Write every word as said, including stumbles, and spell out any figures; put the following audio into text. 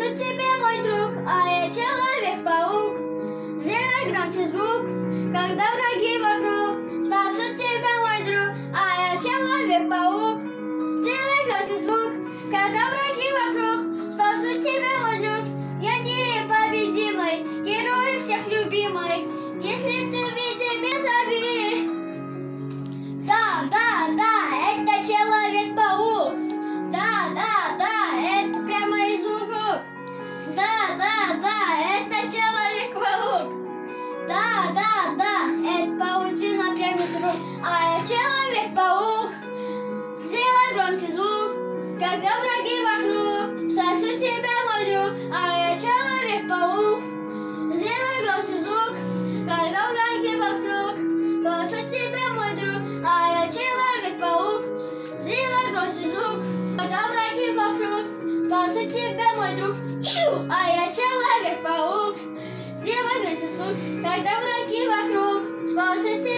Спасу тебя, мой друг, а я Человек-паук. Сделай громче звук, когда враги вокруг. Спасу тебя, мой друг, а я Человек-паук. Сделай громче звук, когда враги вокруг. Спасу тебя, мой друг, я непобедимый, герой всех любимый. Если ты в виде без обид. Да, да, да, это Человек-паук. Да, да, да, это прямо из рук. Да, да, да, это Человек-паук. Да, да, да, это паутина прямо из рук. А я Человек-паук. Сделай громче звук, когда враги вокруг. Спасу тебя, мой друг, а я Человек-паук. Сделай громче звук, когда враги вокруг. Спасу тебя, мой друг, а я Человек-паук. Сделай громче звук, когда враги вокруг. Спасу тебя, мой друг, Иу, а я Человек-паук. Сделай громче звук, когда враги вокруг. Спасу тебя.